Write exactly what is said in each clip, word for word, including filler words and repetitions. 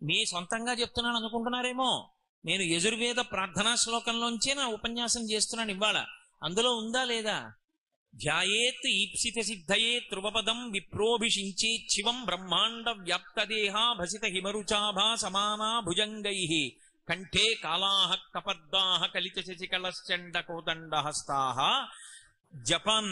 మీ సొంతంగా చెప్తున్నాను అనుకుంటున్నారేమో. నేను యజుర్వేద ప్రార్థనా శ్లోకంలోంచే నా ఉపన్యాసం చేస్తున్నాను ఇవాళ. అందులో ఉందా లేదా? ధ్యాయేత్ ఈప్సిత సిద్ధయే ధ్రువపదం విప్రోభిషించే శివం బ్రహ్మాండ వ్యాప్తదేహ భసిత హిమరుచాభా సమానా భుజంగై కంఠే కాళాహ కపర్దాహ కలిత శశికళశ్చండ కోదండ హస్తాహ. జపం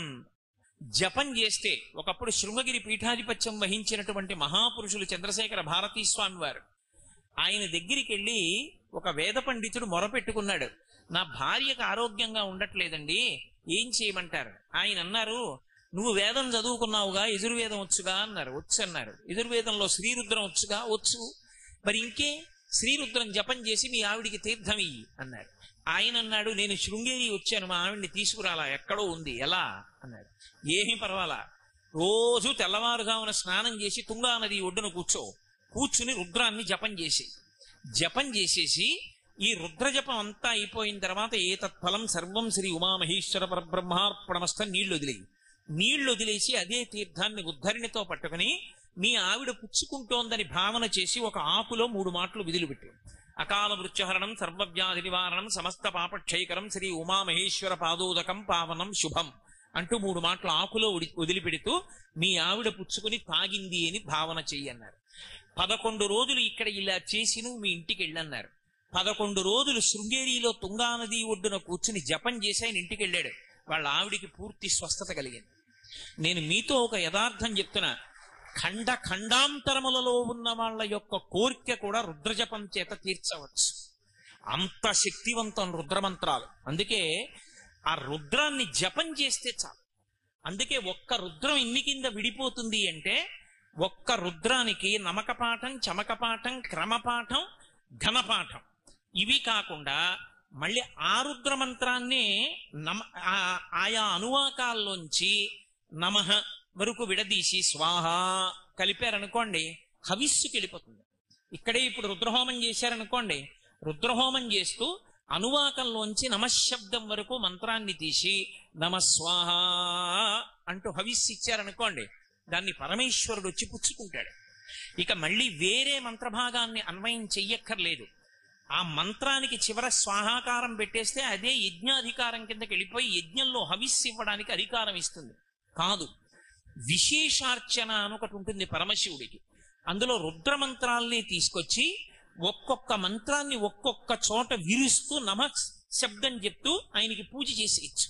జపం చేస్తే ఒకప్పుడు శృంగగిరి పీఠాధిపత్యం వహించినటువంటి మహాపురుషులు చంద్రశేఖర భారతీ స్వామి వారు ఆయన దగ్గరికి వెళ్ళి ఒక వేద పండితుడు మొరపెట్టుకున్నాడు, నా భార్యకు ఆరోగ్యంగా ఉండట్లేదండి, ఏం చేయమంటారు? ఆయన అన్నారు, నువ్వు వేదం చదువుకున్నావుగా, యజుర్వేదం వచ్చుగా అన్నారు. వచ్చు అన్నారు. యజుర్వేదంలో శ్రీరుద్రం వచ్చుగా? వచ్చు. మరి ఇంకే శ్రీరుద్రం జపం చేసి మీ ఆవిడికి తీర్థం ఇయ్యి అన్నారు. ఆయన అన్నాడు, నేను శృంగేరి వచ్చాను, మా ఆవిడ్ని తీసుకురాలా, ఎక్కడో ఉంది, ఎలా అన్నాడు. ఏమీ పర్వాలా, రోజు తెల్లవారుజామున స్నానం చేసి తుంగా నది ఒడ్డున కూర్చో, కూర్చుని రుద్రాన్ని జపం చేసి జపం చేసేసి ఈ రుద్ర జపం అంతా అయిపోయిన తర్వాత ఏ తత్ఫలం సర్వం శ్రీ ఉమామహేశ్వర పరబ్రహ్మార్పణమస్త నీళ్లు వదిలేయి. నీళ్లు వదిలేసి అదే తీర్థాన్ని ఉద్ధరిణితో పట్టుకుని మీ ఆవిడ పుచ్చుకుంటోందని భావన చేసి ఒక ఆకులో మూడు మాటలు విధులు పెట్టు. అకాల వృత్యహరణం సర్వవ్యాధి నివారణం సమస్త పాపక్షయకరం శ్రీ ఉమామహేశ్వర పాదోదకం పావనం శుభం అంటూ మూడు మాటలు ఆకులో వదిలిపెడుతూ మీ ఆవిడ పుచ్చుకుని తాగింది అని భావన చెయ్యన్నారు. పదకొండు రోజులు ఇక్కడ ఇలా చేసి నువ్వు మీ ఇంటికి వెళ్ళన్నారు. పదకొండు రోజులు శృంగేరిలో తుంగానది ఒడ్డున కూర్చుని జపం చేసి ఆయన ఇంటికి వెళ్ళాడు. వాళ్ళ ఆవిడికి పూర్తి స్వస్థత కలిగింది. నేను మీతో ఒక యథార్థం చెప్తున్నా, ఖండ ఖండాంతరములలో ఉన్న వాళ్ళ యొక్క కోరిక కూడా రుద్రజపం చేత తీర్చవచ్చు. అంత శక్తివంతం రుద్రమంత్రాలు. అందుకే ఆ రుద్రాన్ని జపం చేస్తే చాలు. అందుకే ఒక్క రుద్రం ఇన్ని కింద విడిపోతుంది అంటే ఒక్క రుద్రానికి నమకపాఠం, చమకపాఠం, క్రమపాఠం, ఘనపాఠం ఇవి కాకుండా మళ్ళీ ఆ రుద్ర మంత్రాన్నే నమ ఆయా అనువాకాల్లోంచి నమః వరకు విడదీసి స్వాహ కలిపారనుకోండి, హవిస్సుకి వెళ్ళిపోతుంది. ఇక్కడే ఇప్పుడు రుద్రహోమం చేశారనుకోండి, రుద్రహోమం చేస్తూ అనువాకంలోంచి నమశబ్దం వరకు మంత్రాన్ని తీసి నమస్వాహ అంటూ హవిస్సు ఇచ్చారనుకోండి, దాన్ని పరమేశ్వరుడు వచ్చి పుచ్చుకుంటాడు. ఇక మళ్ళీ వేరే మంత్రభాగాన్ని అన్వయం చెయ్యక్కర్లేదు. ఆ మంత్రానికి చివర స్వాహాకారం పెట్టేస్తే అదే యజ్ఞాధికారం కిందకి వెళ్ళిపోయి యజ్ఞంలో హవిస్సు ఇవ్వడానికి అధికారం ఇస్తుంది. కాదు, విశేషార్చన అని ఒకటి ఉంటుంది పరమశివుడికి. అందులో రుద్రమంత్రాల్ని తీసుకొచ్చి ఒక్కొక్క మంత్రాన్ని ఒక్కొక్క చోట విరుస్తూ నమ శబ్దం చెప్తూ ఆయనకి పూజ చేసేయచ్చు.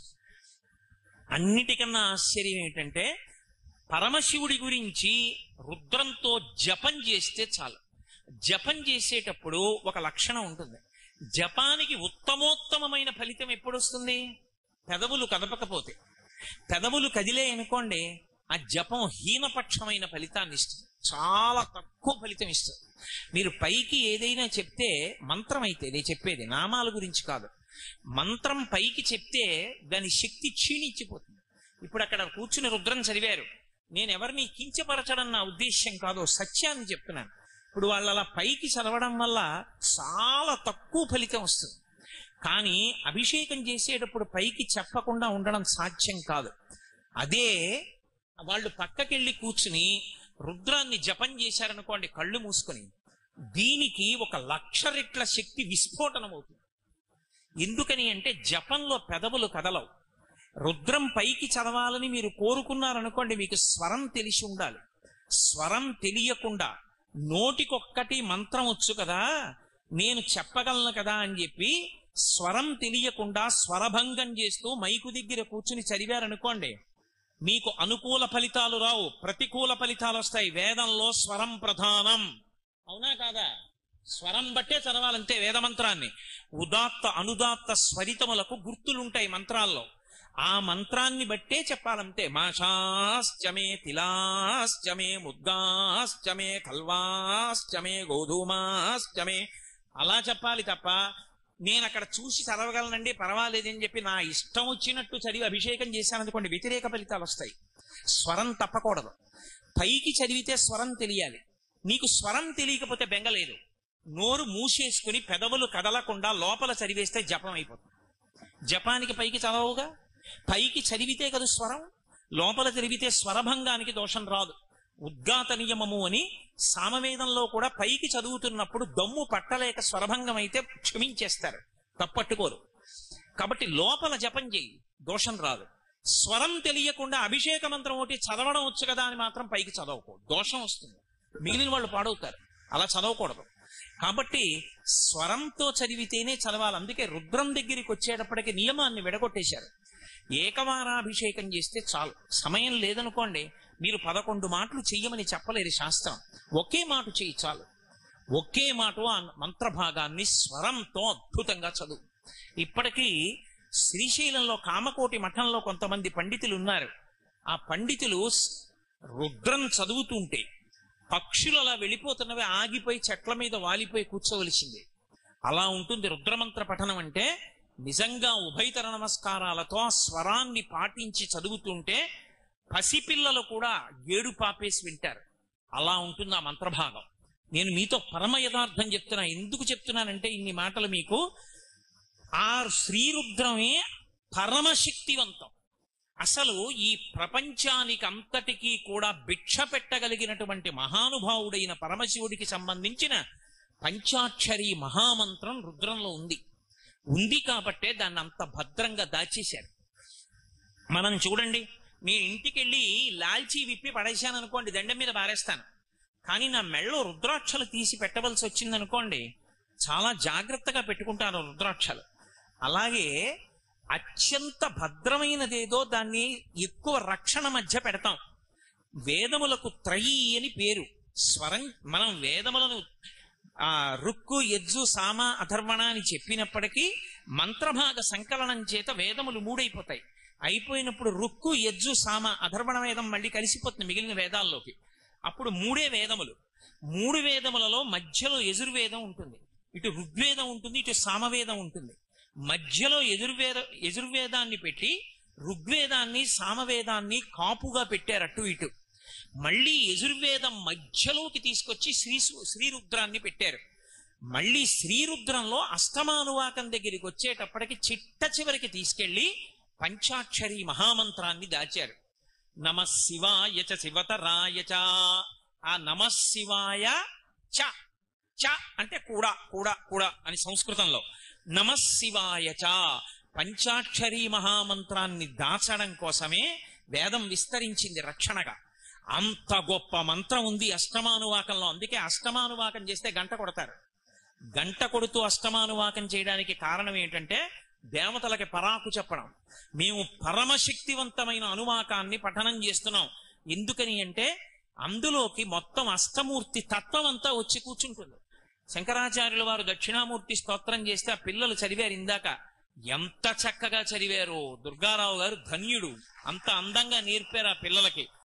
అన్నిటికన్నా ఆశ్చర్యం ఏంటంటే పరమశివుడి గురించి రుద్రంతో జపం చేస్తే చాలు. జపం చేసేటప్పుడు ఒక లక్షణం ఉంటుంది. జపానికి ఉత్తమోత్తమైన ఫలితం ఎప్పుడు వస్తుంది? పెదవులు కదపకపోతే. పెదవులు కదిలే అనుకోండి, ఆ జపం హీనపక్షమైన ఫలితాన్ని ఇస్తుంది, చాలా తక్కువ ఫలితం ఇస్తుంది. మీరు పైకి ఏదైనా చెప్తే, మంత్రం అయితే నేను చెప్పేది నామాల గురించి కాదు, మంత్రం పైకి చెప్తే దాని శక్తి క్షీణించిపోతుంది. ఇప్పుడు అక్కడ కూర్చుని రుద్రం చదివారు, నేను ఎవరిని కించపరచడం నా ఉద్దేశ్యం కాదు, సత్యాన్ని చెప్తున్నాను. ఇప్పుడు వాళ్ళు అలా పైకి చదవడం వల్ల చాలా తక్కువ ఫలితం వస్తుంది. కానీ అభిషేకం చేసేటప్పుడు పైకి చెప్పకుండా ఉండడం సాధ్యం కాదు. అదే వాళ్ళు పక్కకెళ్ళి కూర్చుని రుద్రాన్ని జపం చేశారనుకోండి కళ్ళు మూసుకొని, దీనికి ఒక లక్ష రెట్ల శక్తి విస్ఫోటనం అవుతుంది. ఎందుకని అంటే జపంలో పెదవులు కదలవు. రుద్రం పైకి చదవాలని మీరు కోరుకున్నారనుకోండి, మీకు స్వరం తెలిసి ఉండాలి. స్వరం తెలియకుండా నోటికొక్కటి మంత్రం వచ్చు కదా, నేను చెప్పగలను కదా అని చెప్పి స్వరం తెలియకుండా స్వరభంగం చేస్తూ మైకు దగ్గర కూర్చుని చదివారనుకోండి, మీకు అనుకూల ఫలితాలు రావు, ప్రతికూల ఫలితాలు వస్తాయి. వేదంలో స్వరం ప్రధానం, అవునా కాదా? స్వరం బట్టే చదవాలంతే వేదమంత్రాన్ని. ఉదాత్త అనుదాత్త స్వరితములకు గుర్తులుంటాయి మంత్రాల్లో, ఆ మంత్రాన్ని బట్టే చెప్పాలంతే. మాషాశ్చమే తిలాశ్చమే ముద్గాశ్చమే కల్వాశ్చమే గోధుమాశ్చమే అలా చెప్పాలి తప్ప నేను అక్కడ చూసి చదవగలనండి పర్వాలేదని చెప్పి నా ఇష్టం వచ్చినట్టు చదివి అభిషేకం చేశాననుకోండి, వ్యతిరేక ఫలితాలు వస్తాయి. స్వరం తప్పకూడదు. పైకి చదివితే స్వరం తెలియాలి. నీకు స్వరం తెలియకపోతే బెంగలేదు, నోరు మూసేసుకుని పెదవులు కదలకుండా లోపల చదివేస్తే జపం అయిపోతుంది. జపానికి పైకి చదవవుగా, పైకి చదివితే కదా స్వరం, లోపల చదివితే స్వరభంగానికి దోషం రాదు. ఉద్గాత నియమము అని సామవేదంలో కూడా పైకి చదువుతున్నప్పుడు దమ్ము పట్టలేక స్వరభంగం అయితే క్షమించేస్తారు, తప్పట్టుకోరు. కాబట్టి లోపల జపం చేయి, దోషం రాదు. స్వరం తెలియకుండా అభిషేక మంత్రం ఒకటి చదవడం వచ్చు కదా అని మాత్రం పైకి చదవకూడదు, దోషం వస్తుంది, మిగిలిన వాళ్ళు పాడవుతారు. అలా చదవకూడదు. కాబట్టి స్వరంతో చదివితేనే చదవాలి. అందుకే రుద్రం దగ్గరికి వచ్చేటప్పటికి నియమాన్ని విడగొట్టేశారు. ఏకవారాభిషేకం చేస్తే చాలు. సమయం లేదనుకోండి, మీరు పదకొండు మాటలు చెయ్యమని చెప్పలేరు శాస్త్రం. ఒకే మాట చెయ్యి చాలు. ఒకే మాట ఆ మంత్రభాగాన్ని స్వరంతో అద్భుతంగా చదువు. ఇప్పటికీ శ్రీశైలంలో కామకోటి మఠంలో కొంతమంది పండితులు ఉన్నారు. ఆ పండితులు రుద్రం చదువుతుంటే పక్షులు అలా వెళ్ళిపోతున్నవి ఆగిపోయి చెట్ల మీద వాలిపోయి కూర్చోవలసిందే. అలా ఉంటుంది రుద్రమంత్ర పఠనం అంటే. నిజంగా ఉభయతర నమస్కారాలతో ఆ స్వరాన్ని పాటించి చదువుతుంటే పసిపిల్లలు కూడా ఏడు పాపేసి వింటారు. అలా ఉంటుంది ఆ మంత్రభాగం. నేను మీతో పరమ యథార్థం చెప్తున్నా. ఎందుకు చెప్తున్నానంటే ఇన్ని మాటలు మీకు, ఆ శ్రీరుద్రమే పరమశక్తివంతం. అసలు ఈ ప్రపంచానికి అంతటికీ కూడా భిక్ష పెట్టగలిగినటువంటి మహానుభావుడైన పరమశివుడికి సంబంధించిన పంచాక్షరి మహామంత్రం రుద్రంలో ఉంది. ఉంది కాబట్టే దాన్ని అంత భద్రంగా దాచేశారు. మనం చూడండి, మీ ఇంటికి వెళ్ళి లాల్చీ విప్పి పడేశాను అనుకోండి, దండం మీద పారేస్తాను. కానీ నా మెళ్ళో రుద్రాక్షలు తీసి పెట్టవలసి వచ్చిందనుకోండి, చాలా జాగ్రత్తగా పెట్టుకుంటాను రుద్రాక్షలు. అలాగే అత్యంత భద్రమైనదేదో దాన్ని ఎక్కువ రక్షణ మధ్య పెడతాం. వేదములకు త్రయీ అని పేరు. స్వరం మనం వేదములను ఆ రుక్కు యజ్జు సామ అథర్వణ అని చెప్పినప్పటికీ మంత్రభాగ సంకలనం చేత వేదములు మూడైపోతాయి. అయిపోయినప్పుడు రుక్కు యజ్జు సామ అథర్వణ వేదం మళ్ళీ కలిసిపోతుంది మిగిలిన వేదాల్లోకి. అప్పుడు మూడే వేదములు. మూడు వేదములలో మధ్యలో యజుర్వేదం ఉంటుంది, ఇటు ఋగ్వేదం ఉంటుంది, ఇటు సామవేదం ఉంటుంది. మధ్యలో యజుర్వేద యజుర్వేదాన్ని పెట్టి ఋగ్వేదాన్ని సామవేదాన్ని కాపుగా పెట్టారు అటు ఇటు. మళ్ళీ యజుర్వేదం మధ్యలోకి తీసుకొచ్చి శ్రీ శ్రీరుద్రాన్ని పెట్టారు. మళ్ళీ శ్రీరుద్రంలో అష్టమానువాకం దగ్గరికి వచ్చేటప్పటికి చిట్ట చివరికి తీసుకెళ్లి పంచాక్షరి మహామంత్రాన్ని దాచారు. నమ శివాయ చ శివతరాయ చ. ఆ నమ శివాయ చ, చ అంటే కూడా కూడా కూడా అని సంస్కృతంలో. నమ శివాయ చ పంచాక్షరి మహామంత్రాన్ని దాచడం కోసమే వేదం విస్తరించింది రక్షణగా. అంత గొప్ప మంత్రం ఉంది అష్టమానువాకంలో. అందుకే అష్టమానువాకం చేస్తే గంట కొడతారు. గంట కొడుతూ అష్టమానువాకం చేయడానికి కారణం ఏంటంటే దేవతలకి పరాకు చెప్పడం. మేము పరమశక్తివంతమైన అనువాకాన్ని పఠనం చేస్తున్నాం. ఎందుకని అంటే అందులోకి మొత్తం అష్టమూర్తి తత్వం అంతా వచ్చి కూర్చుంటుంది. శంకరాచార్యుల వారు దక్షిణామూర్తి స్తోత్రం చేస్తే ఆ పిల్లలు చదివారు ఇందాక. ఎంత చక్కగా చదివారు. దుర్గారావు గారు ధన్యుడు, అంత అందంగా నేర్పారు ఆ పిల్లలకి.